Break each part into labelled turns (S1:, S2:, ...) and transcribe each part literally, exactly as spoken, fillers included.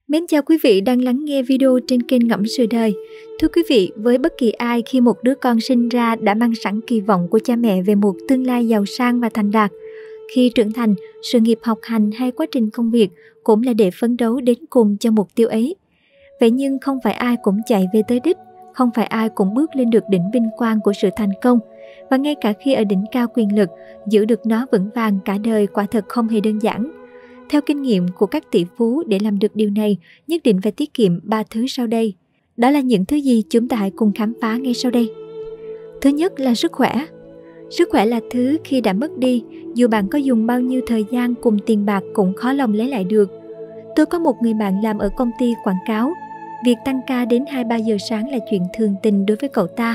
S1: Mến chào quý vị đang lắng nghe video trên kênh Ngẫm Sự Đời. Thưa quý vị, với bất kỳ ai khi một đứa con sinh ra đã mang sẵn kỳ vọng của cha mẹ về một tương lai giàu sang và thành đạt. Khi trưởng thành, sự nghiệp học hành hay quá trình công việc cũng là để phấn đấu đến cùng cho mục tiêu ấy. Vậy nhưng không phải ai cũng chạy về tới đích, không phải ai cũng bước lên được đỉnh vinh quang của sự thành công. Và ngay cả khi ở đỉnh cao quyền lực, giữ được nó vững vàng cả đời quả thật không hề đơn giản. Theo kinh nghiệm của các tỷ phú, để làm được điều này, nhất định phải tiết kiệm ba thứ sau đây. Đó là những thứ gì chúng ta hãy cùng khám phá ngay sau đây. Thứ nhất là sức khỏe. Sức khỏe là thứ khi đã mất đi, dù bạn có dùng bao nhiêu thời gian cùng tiền bạc cũng khó lòng lấy lại được. Tôi có một người bạn làm ở công ty quảng cáo. Việc tăng ca đến hai ba giờ sáng là chuyện thường tình đối với cậu ta.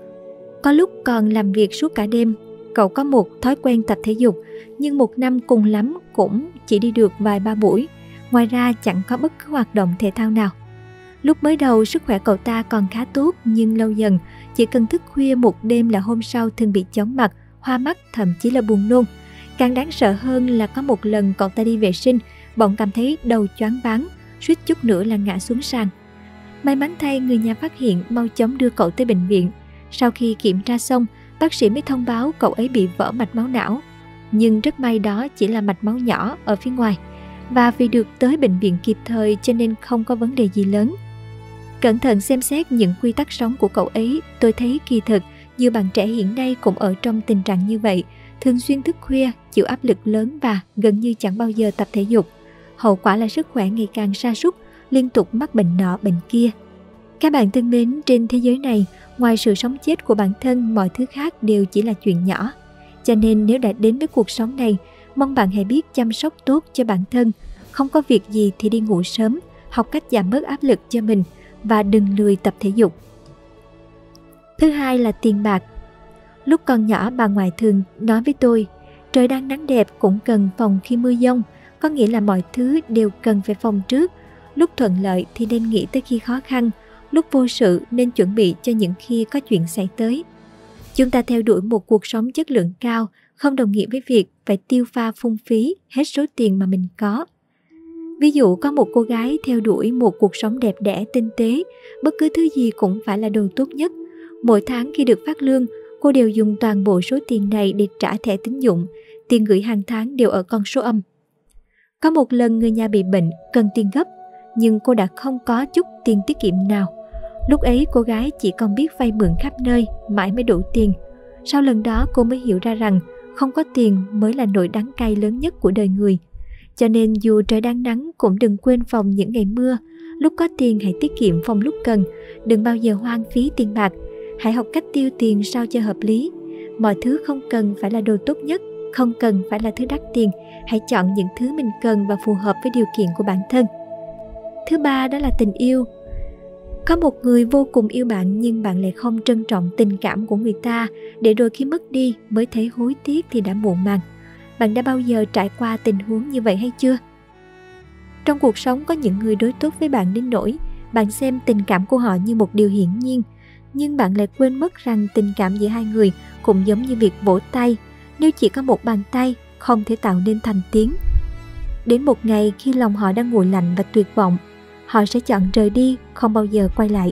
S1: Có lúc còn làm việc suốt cả đêm. Cậu có một thói quen tập thể dục, nhưng một năm cùng lắm cũng chỉ đi được vài ba buổi. Ngoài ra chẳng có bất cứ hoạt động thể thao nào. Lúc mới đầu sức khỏe cậu ta còn khá tốt, nhưng lâu dần chỉ cần thức khuya một đêm là hôm sau thường bị chóng mặt, hoa mắt, thậm chí là buồn nôn. Càng đáng sợ hơn là có một lần cậu ta đi vệ sinh, bỗng cảm thấy đầu choáng váng, suýt chút nữa là ngã xuống sàn. May mắn thay, người nhà phát hiện, mau chóng đưa cậu tới bệnh viện. Sau khi kiểm tra xong, bác sĩ mới thông báo cậu ấy bị vỡ mạch máu não. Nhưng rất may đó chỉ là mạch máu nhỏ ở phía ngoài. Và vì được tới bệnh viện kịp thời cho nên không có vấn đề gì lớn. Cẩn thận xem xét những quy tắc sống của cậu ấy, tôi thấy kỳ thực nhiều bạn trẻ hiện nay cũng ở trong tình trạng như vậy. Thường xuyên thức khuya, chịu áp lực lớn và gần như chẳng bao giờ tập thể dục. Hậu quả là sức khỏe ngày càng sa sút, liên tục mắc bệnh nọ bệnh kia. Các bạn thân mến, trên thế giới này, ngoài sự sống chết của bản thân, mọi thứ khác đều chỉ là chuyện nhỏ. Cho nên nếu đã đến với cuộc sống này, mong bạn hãy biết chăm sóc tốt cho bản thân. Không có việc gì thì đi ngủ sớm, học cách giảm bớt áp lực cho mình và đừng lười tập thể dục. Thứ hai là tiền bạc. Lúc còn nhỏ, bà ngoại thường nói với tôi, trời đang nắng đẹp cũng cần phòng khi mưa giông, có nghĩa là mọi thứ đều cần phải phòng trước. Lúc thuận lợi thì nên nghĩ tới khi khó khăn, lúc vô sự nên chuẩn bị cho những khi có chuyện xảy tới. Chúng ta theo đuổi một cuộc sống chất lượng cao không đồng nghĩa với việc phải tiêu pha phung phí hết số tiền mà mình có. Ví dụ có một cô gái theo đuổi một cuộc sống đẹp đẽ tinh tế, bất cứ thứ gì cũng phải là đồ tốt nhất. Mỗi tháng khi được phát lương, cô đều dùng toàn bộ số tiền này để trả thẻ tín dụng, tiền gửi hàng tháng đều ở con số âm. Có một lần người nhà bị bệnh, cần tiền gấp, nhưng cô đã không có chút tiền tiết kiệm nào. Lúc ấy cô gái chỉ còn biết vay mượn khắp nơi, mãi mới đủ tiền. Sau lần đó cô mới hiểu ra rằng không có tiền mới là nỗi đắng cay lớn nhất của đời người. Cho nên dù trời đang nắng cũng đừng quên phòng những ngày mưa. Lúc có tiền hãy tiết kiệm phòng lúc cần, đừng bao giờ hoang phí tiền bạc. Hãy học cách tiêu tiền sao cho hợp lý. Mọi thứ không cần phải là đồ tốt nhất, không cần phải là thứ đắt tiền. Hãy chọn những thứ mình cần và phù hợp với điều kiện của bản thân. Thứ ba đó là tình yêu. Có một người vô cùng yêu bạn nhưng bạn lại không trân trọng tình cảm của người ta, để rồi khi mất đi mới thấy hối tiếc thì đã muộn màng. Bạn đã bao giờ trải qua tình huống như vậy hay chưa? Trong cuộc sống có những người đối tốt với bạn đến nỗi bạn xem tình cảm của họ như một điều hiển nhiên, nhưng bạn lại quên mất rằng tình cảm giữa hai người cũng giống như việc vỗ tay, nếu chỉ có một bàn tay không thể tạo nên thành tiếng. Đến một ngày khi lòng họ đang nguội lạnh và tuyệt vọng, họ sẽ chọn rời đi, không bao giờ quay lại.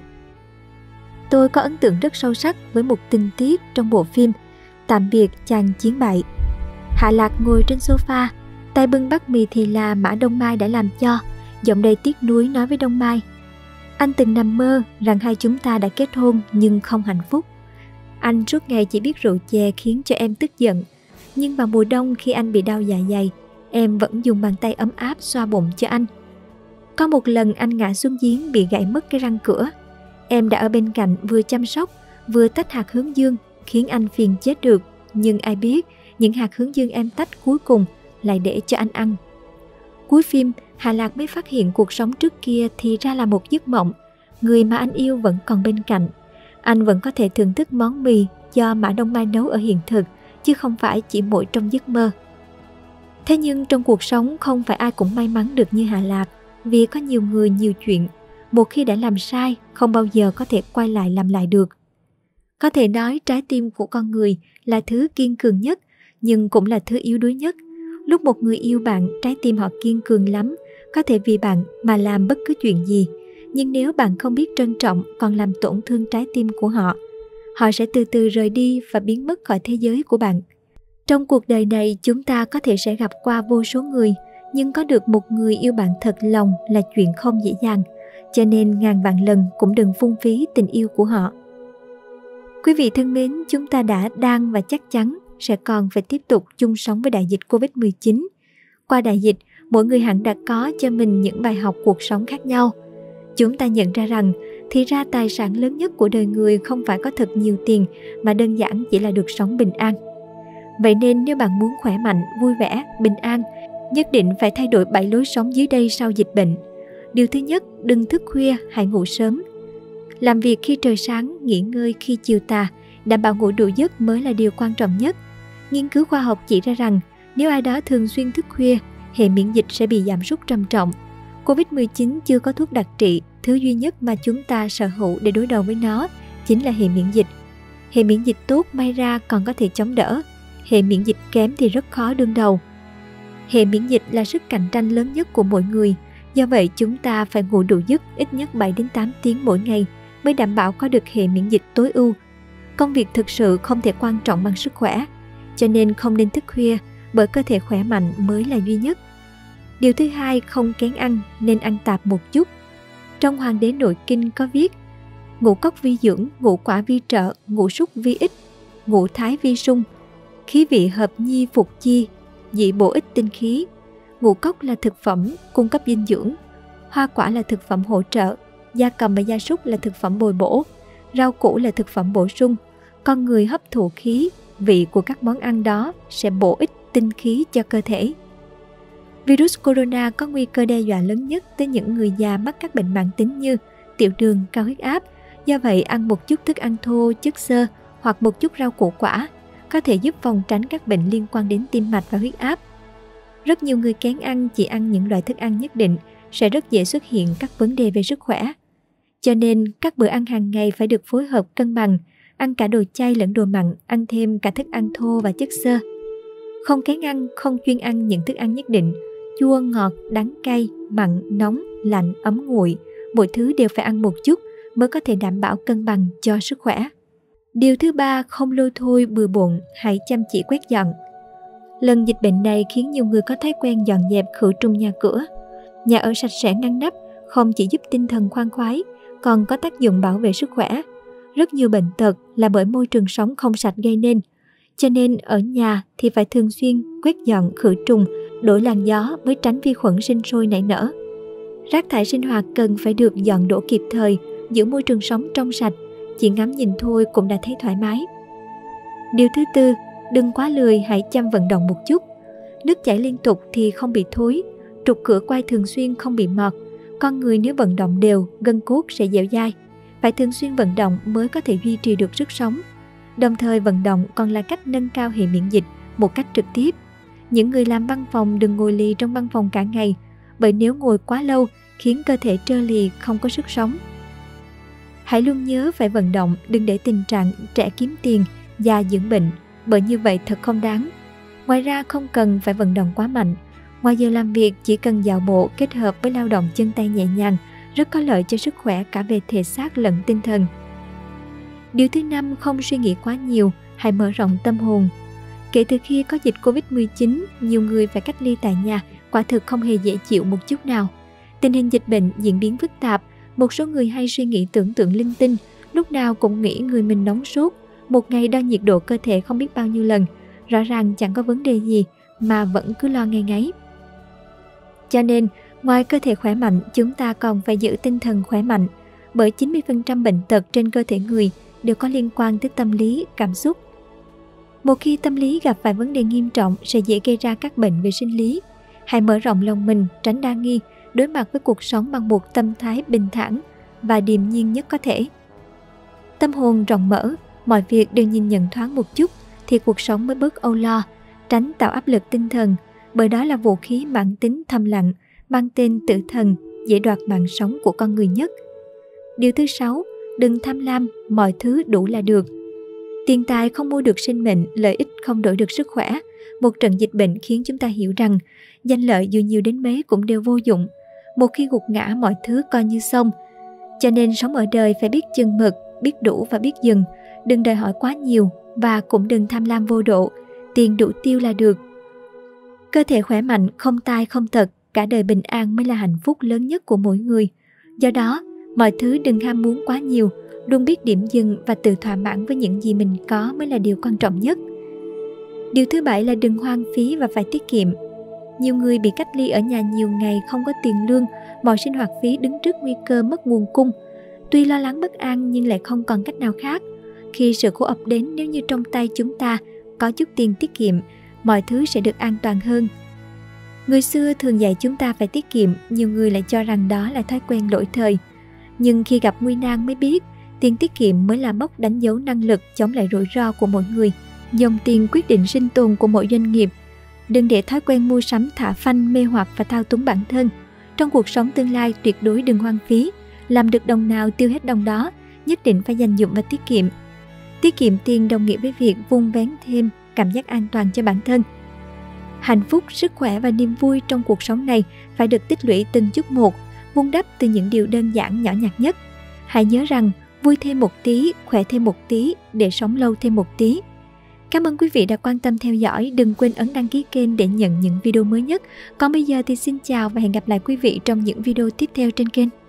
S1: Tôi có ấn tượng rất sâu sắc với một tình tiết trong bộ phim Tạm biệt chàng chiến bại. Hạ Lạc ngồi trên sofa, tay bưng bát mì thì là Mã Đông Mai đã làm cho, giọng đầy tiếc nuối nói với Đông Mai: anh từng nằm mơ rằng hai chúng ta đã kết hôn nhưng không hạnh phúc. Anh suốt ngày chỉ biết rượu chè khiến cho em tức giận, nhưng vào mùa đông khi anh bị đau dạ dày, em vẫn dùng bàn tay ấm áp xoa bụng cho anh. Có một lần anh ngã xuống giếng bị gãy mất cái răng cửa. Em đã ở bên cạnh vừa chăm sóc, vừa tách hạt hướng dương, khiến anh phiền chết được. Nhưng ai biết, những hạt hướng dương em tách cuối cùng lại để cho anh ăn. Cuối phim, Hà Lạc mới phát hiện cuộc sống trước kia thì ra là một giấc mộng. Người mà anh yêu vẫn còn bên cạnh. Anh vẫn có thể thưởng thức món mì do Mã Đông Mai nấu ở hiện thực, chứ không phải chỉ mỗi trong giấc mơ. Thế nhưng trong cuộc sống không phải ai cũng may mắn được như Hà Lạc. Vì có nhiều người nhiều chuyện, một khi đã làm sai không bao giờ có thể quay lại làm lại được. Có thể nói trái tim của con người là thứ kiên cường nhất, nhưng cũng là thứ yếu đuối nhất. Lúc một người yêu bạn, trái tim họ kiên cường lắm, có thể vì bạn mà làm bất cứ chuyện gì. Nhưng nếu bạn không biết trân trọng còn làm tổn thương trái tim của họ, họ sẽ từ từ rời đi và biến mất khỏi thế giới của bạn. Trong cuộc đời này, chúng ta có thể sẽ gặp qua vô số người, nhưng có được một người yêu bạn thật lòng là chuyện không dễ dàng. Cho nên ngàn vạn lần cũng đừng phung phí tình yêu của họ. Quý vị thân mến, chúng ta đã, đang và chắc chắn sẽ còn phải tiếp tục chung sống với đại dịch covid mười chín. Qua đại dịch, mỗi người hẳn đã có cho mình những bài học cuộc sống khác nhau. Chúng ta nhận ra rằng, thì ra tài sản lớn nhất của đời người không phải có thật nhiều tiền, mà đơn giản chỉ là được sống bình an. Vậy nên nếu bạn muốn khỏe mạnh, vui vẻ, bình an, nhất định phải thay đổi bảy lối sống dưới đây sau dịch bệnh. Điều thứ nhất, đừng thức khuya, hãy ngủ sớm. Làm việc khi trời sáng, nghỉ ngơi khi chiều tà, đảm bảo ngủ đủ giấc mới là điều quan trọng nhất. Nghiên cứu khoa học chỉ ra rằng, nếu ai đó thường xuyên thức khuya, hệ miễn dịch sẽ bị giảm sút trầm trọng. covid mười chín chưa có thuốc đặc trị, thứ duy nhất mà chúng ta sở hữu để đối đầu với nó chính là hệ miễn dịch. Hệ miễn dịch tốt may ra còn có thể chống đỡ, hệ miễn dịch kém thì rất khó đương đầu. Hệ miễn dịch là sức cạnh tranh lớn nhất của mỗi người, do vậy chúng ta phải ngủ đủ giấc ít nhất bảy đến tám tiếng mỗi ngày mới đảm bảo có được hệ miễn dịch tối ưu. Công việc thực sự không thể quan trọng bằng sức khỏe, cho nên không nên thức khuya, bởi cơ thể khỏe mạnh mới là duy nhất. Điều thứ hai, không kén ăn, nên ăn tạp một chút. Trong Hoàng đế Nội Kinh có viết: ngũ cốc vi dưỡng, ngũ quả vi trợ, ngũ súc vi ích, ngũ thái vi sung, khí vị hợp nhi phục chi, dị bổ ích tinh khí. Ngũ cốc là thực phẩm cung cấp dinh dưỡng, hoa quả là thực phẩm hỗ trợ, gia cầm và gia súc là thực phẩm bồi bổ, rau củ là thực phẩm bổ sung. Con người hấp thụ khí vị của các món ăn đó sẽ bổ ích tinh khí cho cơ thể. Virus corona có nguy cơ đe dọa lớn nhất tới những người già mắc các bệnh mãn tính như tiểu đường, cao huyết áp. Do vậy, ăn một chút thức ăn thô, chất xơ hoặc một chút rau củ quả có thể giúp phòng tránh các bệnh liên quan đến tim mạch và huyết áp. Rất nhiều người kén ăn, chỉ ăn những loại thức ăn nhất định sẽ rất dễ xuất hiện các vấn đề về sức khỏe. Cho nên, các bữa ăn hàng ngày phải được phối hợp cân bằng, ăn cả đồ chay lẫn đồ mặn, ăn thêm cả thức ăn thô và chất xơ. Không kén ăn, không chuyên ăn những thức ăn nhất định, chua, ngọt, đắng, cay, mặn, nóng, lạnh, ấm nguội, mỗi thứ đều phải ăn một chút mới có thể đảm bảo cân bằng cho sức khỏe. Điều thứ ba, không lôi thôi bừa bộn, hãy chăm chỉ quét dọn. Lần dịch bệnh này khiến nhiều người có thói quen dọn dẹp khử trùng nhà cửa. Nhà ở sạch sẽ ngăn nắp không chỉ giúp tinh thần khoan khoái, còn có tác dụng bảo vệ sức khỏe. Rất nhiều bệnh tật là bởi môi trường sống không sạch gây nên. Cho nên ở nhà thì phải thường xuyên quét dọn khử trùng, đổi làn gió mới tránh vi khuẩn sinh sôi nảy nở. Rác thải sinh hoạt cần phải được dọn đổ kịp thời, giữ môi trường sống trong sạch, chỉ ngắm nhìn thôi cũng đã thấy thoải mái. Điều thứ tư, đừng quá lười, hãy chăm vận động một chút. Nước chảy liên tục thì không bị thối, trục cửa quay thường xuyên không bị mọt. Con người nếu vận động đều, gân cốt sẽ dẻo dai. Phải thường xuyên vận động mới có thể duy trì được sức sống. Đồng thời vận động còn là cách nâng cao hệ miễn dịch một cách trực tiếp. Những người làm văn phòng đừng ngồi lì trong văn phòng cả ngày, bởi nếu ngồi quá lâu khiến cơ thể trơ lì, không có sức sống. Hãy luôn nhớ phải vận động, đừng để tình trạng trẻ kiếm tiền, già dưỡng bệnh, bởi như vậy thật không đáng. Ngoài ra không cần phải vận động quá mạnh. Ngoài giờ làm việc chỉ cần dạo bộ kết hợp với lao động chân tay nhẹ nhàng, rất có lợi cho sức khỏe cả về thể xác lẫn tinh thần. Điều thứ năm, không suy nghĩ quá nhiều, hãy mở rộng tâm hồn. Kể từ khi có dịch covid mười chín, nhiều người phải cách ly tại nhà, quả thực không hề dễ chịu một chút nào. Tình hình dịch bệnh diễn biến phức tạp, một số người hay suy nghĩ tưởng tượng linh tinh, lúc nào cũng nghĩ người mình nóng sốt, một ngày đo nhiệt độ cơ thể không biết bao nhiêu lần, rõ ràng chẳng có vấn đề gì mà vẫn cứ lo ngay ngáy. Cho nên, ngoài cơ thể khỏe mạnh, chúng ta còn phải giữ tinh thần khỏe mạnh, bởi chín mươi phần trăm bệnh tật trên cơ thể người đều có liên quan tới tâm lý, cảm xúc. Một khi tâm lý gặp phải vấn đề nghiêm trọng sẽ dễ gây ra các bệnh về sinh lý. Hãy mở rộng lòng mình, tránh đa nghi, đối mặt với cuộc sống bằng một tâm thái bình thản và điềm nhiên nhất có thể. Tâm hồn rộng mở, mọi việc đều nhìn nhận thoáng một chút thì cuộc sống mới bớt âu lo, tránh tạo áp lực tinh thần, bởi đó là vũ khí mãn tính thầm lặng, mang tên tử thần, dễ đoạt mạng sống của con người nhất. Điều thứ sáu, đừng tham lam, mọi thứ đủ là được. Tiền tài không mua được sinh mệnh, lợi ích không đổi được sức khỏe. Một trận dịch bệnh khiến chúng ta hiểu rằng danh lợi dù nhiều đến mấy cũng đều vô dụng. một khi gục ngã mọi thứ coi như xong. Cho nên sống ở đời phải biết chừng mực, biết đủ và biết dừng, đừng đòi hỏi quá nhiều và cũng đừng tham lam vô độ, tiền đủ tiêu là được. Cơ thể khỏe mạnh, không tai không tật, cả đời bình an mới là hạnh phúc lớn nhất của mỗi người. Do đó, mọi thứ đừng ham muốn quá nhiều, luôn biết điểm dừng và tự thỏa mãn với những gì mình có mới là điều quan trọng nhất. Điều thứ bảy là đừng hoang phí và phải tiết kiệm. Nhiều người bị cách ly ở nhà nhiều ngày, không có tiền lương, mọi sinh hoạt phí đứng trước nguy cơ mất nguồn cung. Tuy lo lắng bất an nhưng lại không còn cách nào khác. Khi sự khổ ập đến, nếu như trong tay chúng ta có chút tiền tiết kiệm, mọi thứ sẽ được an toàn hơn. Người xưa thường dạy chúng ta phải tiết kiệm, nhiều người lại cho rằng đó là thói quen lỗi thời. Nhưng khi gặp nguy nan mới biết, tiền tiết kiệm mới là mốc đánh dấu năng lực chống lại rủi ro của mỗi người. Dòng tiền quyết định sinh tồn của mỗi doanh nghiệp. Đừng để thói quen mua sắm thả phanh, mê hoặc và thao túng bản thân. Trong cuộc sống tương lai tuyệt đối đừng hoang phí, làm được đồng nào tiêu hết đồng đó, nhất định phải dành dụm và tiết kiệm. Tiết kiệm tiền đồng nghĩa với việc vun vén thêm cảm giác an toàn cho bản thân. Hạnh phúc, sức khỏe và niềm vui trong cuộc sống này phải được tích lũy từng chút một, vun đắp từ những điều đơn giản nhỏ nhặt nhất. Hãy nhớ rằng vui thêm một tí, khỏe thêm một tí để sống lâu thêm một tí. Cảm ơn quý vị đã quan tâm theo dõi, đừng quên ấn đăng ký kênh để nhận những video mới nhất. Còn bây giờ thì xin chào và hẹn gặp lại quý vị trong những video tiếp theo trên kênh.